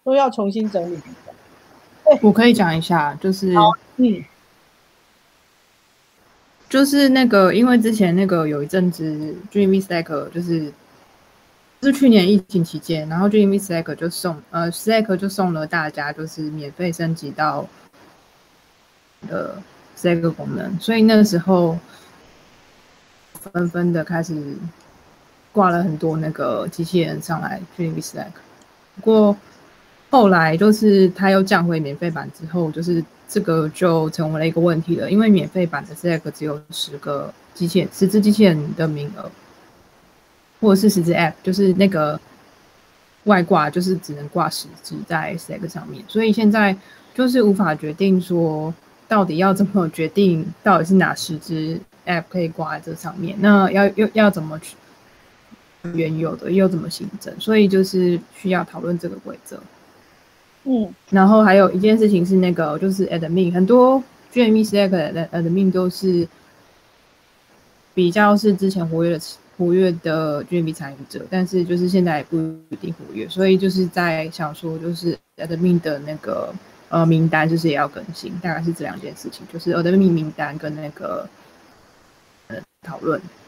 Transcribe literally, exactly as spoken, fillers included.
都要重新整理一下。 我可以讲一下，就是嗯， 就是那个，因为之前那个有一阵子 Dreamy Slack 就是是去年疫情期间，然后 Dreamy Slack 就送呃 Slack 就送了大家就是免费升级到的 Slack 功能，所以那时候纷纷的开始挂了很多那个机器人上来 Dreamy Slack， 不过后来就是它又降回免费版之后，就是这个就成为了一个问题了，因为免费版的 Slack 只有十个机器人，十只机器人的名额，或者是十只 App， 就是那个外挂就是只能挂十只在 Slack 上面，所以现在就是无法决定说到底要怎么决定到底是哪十只 App 可以挂在这上面，那要要要怎么去原有的又怎么新增，所以就是需要讨论这个规则。 嗯， 然后还有一件事情是那个就是 admin， 很多 G M E Slack 的 admin 都是比较是之前活跃的活跃的 G M E 参与者，但是就是现在也不一定活跃，所以就是在想说就是 admin 的那个呃名单就是也要更新，大概是这两件事情，就是 admin 名单跟那个呃讨论。